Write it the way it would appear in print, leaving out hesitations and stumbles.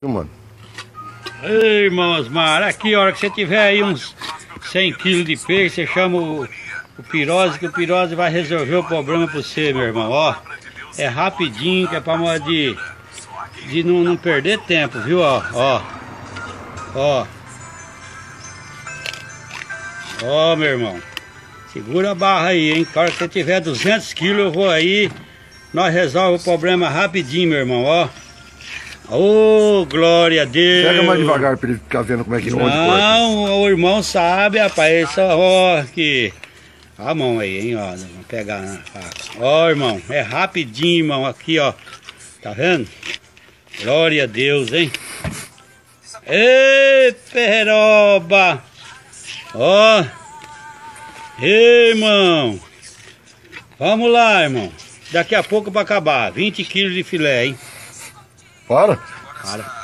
Mano. Ei, irmão Osmar, aqui a hora que você tiver aí uns 100 kg de peixe, você chama o Pirose, que o Pirose vai resolver o problema pra você, meu irmão, ó. É rapidinho, que é pra modo de não perder tempo, viu, ó. Ó, meu irmão, segura a barra aí, hein. A hora que você tiver 200 kg eu vou aí, nós resolvemos o problema rapidinho, meu irmão, ó. Ô, glória a Deus. Pega mais devagar pra ele ficar vendo como é que onde corta. Não, o irmão sabe, rapaz. Ó, aqui. Ó a mão aí, hein, ó. Vamos pegar na faca. Ó, irmão, é rapidinho, irmão. Aqui, ó. Tá vendo? Glória a Deus, hein? Ei, peroba. Ó. Ei, irmão. Vamos lá, irmão. Daqui a pouco vai acabar. 20 kg de filé, hein? Para. Para.